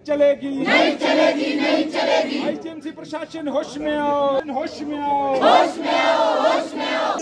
चलेगी नहीं चलेगी नहीं चलेगी। आईजीएमसी प्रशासन होश में आओ, होश में आओ, होश में आओ, होश में आओ।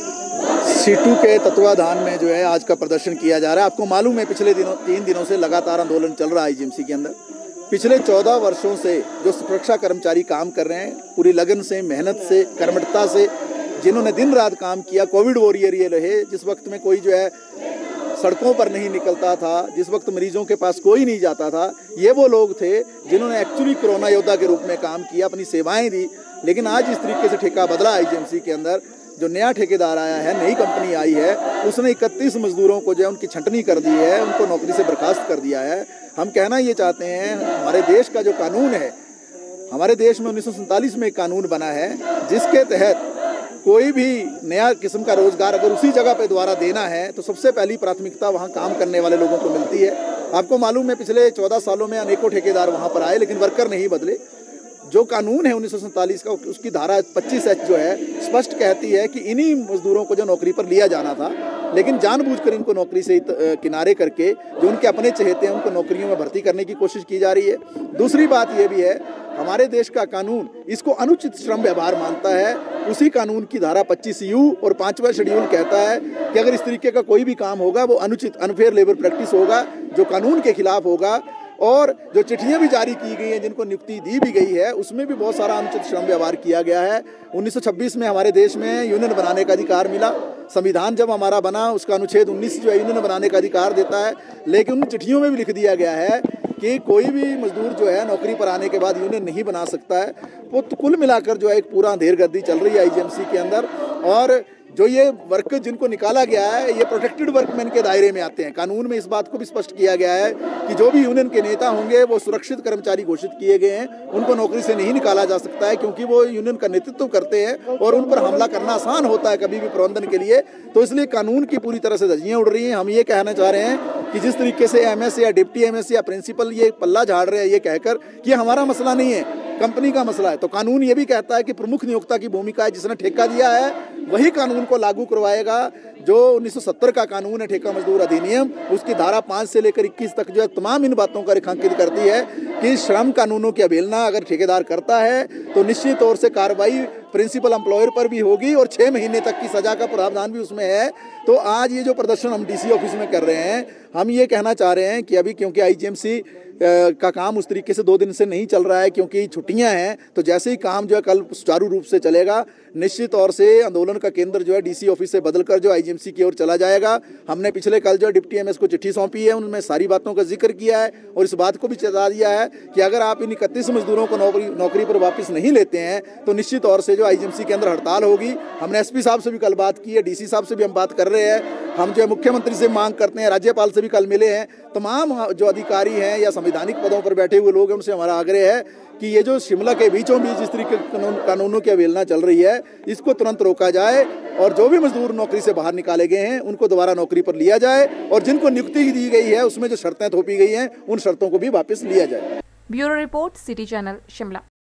सीटू के तत्वाधान में जो है आज का प्रदर्शन किया जा रहा है। आपको मालूम है पिछले 3 दिनों से लगातार आंदोलन चल रहा है आईजीएमसी के अंदर। पिछले 14 वर्षों से जो सुरक्षा कर्मचारी काम कर रहे हैं, पूरी लगन से, मेहनत से, कर्मठता से, जिन्होंने दिन रात काम किया, कोविड वॉरियर ये रहे, जिस वक्त में कोई जो है सड़कों पर नहीं निकलता था, जिस वक्त मरीजों के पास कोई नहीं जाता था, ये वो लोग थे जिन्होंने एक्चुअली कोरोना योद्धा के रूप में काम किया, अपनी सेवाएं दी। लेकिन आज इस तरीके से ठेका बदला आईजीएमसी के अंदर। जो नया ठेकेदार आया है, नई कंपनी आई है, उसने 31 मजदूरों को जो है उनकी छंटनी कर दी है, उनको नौकरी से बर्खास्त कर दिया है। हम कहना ये चाहते हैं, हमारे देश का जो कानून है, हमारे देश में 1947 में एक कानून बना है जिसके तहत कोई भी नया किस्म का रोजगार अगर उसी जगह पे दोबारा देना है तो सबसे पहली प्राथमिकता वहाँ काम करने वाले लोगों को मिलती है। आपको मालूम है पिछले 14 सालों में अनेकों ठेकेदार वहाँ पर आए, लेकिन वर्कर नहीं बदले। जो कानून है 1947 का, उसकी धारा 25H जो है स्पष्ट कहती है कि इन्हीं मजदूरों को जो नौकरी पर लिया जाना था, लेकिन जानबूझकर इनको नौकरी से किनारे करके जो उनके अपने चहेते हैं उनको नौकरियों में भर्ती करने की कोशिश की जा रही है। दूसरी बात ये भी है, हमारे देश का कानून इसको अनुचित श्रम व्यवहार मानता है। उसी कानून की धारा 25U और 5वां शेड्यूल कहता है कि अगर इस तरीके का कोई भी काम होगा वो अनुचित अनफेयर लेबर प्रैक्टिस होगा, जो कानून के खिलाफ होगा। और जो चिट्ठियां भी जारी की गई हैं, जिनको नियुक्ति दी भी गई है, उसमें भी बहुत सारा अनुचित श्रम व्यवहार किया गया है। 1926 में हमारे देश में यूनियन बनाने का अधिकार मिला। संविधान जब हमारा बना, उसका अनुच्छेद 19 जो है यूनियन बनाने का अधिकार देता है, लेकिन उन चिट्ठियों में भी लिख दिया गया है कि कोई भी मजदूर जो है नौकरी पर आने के बाद यूनियन नहीं बना सकता है। वो तो कुल मिलाकर जो है एक पूरा अंधेरगर्दी चल रही है आईजीएमसी के अंदर। और जो ये वर्क जिनको निकाला गया है, ये प्रोटेक्टेड वर्कमैन के दायरे में आते हैं। कानून में इस बात को भी स्पष्ट किया गया है कि जो भी यूनियन के नेता होंगे वो सुरक्षित कर्मचारी घोषित किए गए हैं, उनको नौकरी से नहीं निकाला जा सकता है, क्योंकि वो यूनियन का नेतृत्व करते हैं और उन पर हमला करना आसान होता है कभी भी प्रबंधन के लिए। तो इसलिए कानून की पूरी तरह से धज्जियां उड़ रही हैं। हम ये कहना चाह रहे हैं कि जिस तरीके से एमएस या डिप्टी एमएस या प्रिंसिपल ये पल्ला झाड़ रहे हैं ये कहकर कि हमारा मसला नहीं है, कंपनी का मसला है, तो कानून ये भी कहता है कि प्रमुख नियोक्ता की भूमिका है। जिसने ठेका दिया है वही कानून को लागू करवाएगा। जो 1970 का कानून है ठेका मजदूर अधिनियम, उसकी धारा 5 से लेकर 21 तक जो है तमाम इन बातों का रेखांकित करती है कि श्रम कानूनों की अवहेलना अगर ठेकेदार करता है तो निश्चित तौर से कार्रवाई प्रिंसिपल एम्प्लॉयर पर भी होगी और 6 महीने तक की सजा का प्रावधान भी उसमें है। तो आज ये जो प्रदर्शन हम डीसी ऑफिस में कर रहे हैं, हम ये कहना चाह रहे हैं कि अभी क्योंकि आईजीएमसी का काम उस तरीके से 2 दिन से नहीं चल रहा है क्योंकि छुट्टियां हैं, तो जैसे ही काम जो है कल सुचारू रूप से चलेगा, निश्चित तौर से आंदोलन का केंद्र जो है डीसी ऑफिस से बदलकर जो आईजीएमसी की ओर चला जाएगा। हमने पिछले कल जो डिप्टी एमएस को चिट्ठी सौंपी है, उनमें सारी बातों का जिक्र किया है और इस बात को भी चेता दिया है कि अगर आप इन 31 मजदूरों को नौकरी पर वापस नहीं लेते हैं तो निश्चित तौर से जो आईजीएमसी के अंदर हड़ताल होगी। हमने एसपी साहब से भी कल बात की है, डीसी साहब से भी हम बात कर रहे हैं। हम जो है मुख्यमंत्री से मांग करते हैं, राज्यपाल से भी कल मिले हैं। तमाम जो अधिकारी हैं या संवैधानिक पदों पर बैठे हुए लोग हैं, उनसे हमारा आग्रह है कि ये जो शिमला के बीचों बीच इस तरीके कानूनों की अवहेलना चल रही है, इसको तुरंत रोका जाए और जो भी मजदूर नौकरी से बाहर निकाले गए हैं उनको दोबारा नौकरी पर लिया जाए और जिनको नियुक्ति दी गई है उसमें जो शर्तें थोपी गई हैं उन शर्तों को भी वापस लिया जाए। Bureau report, city channel, Shimla.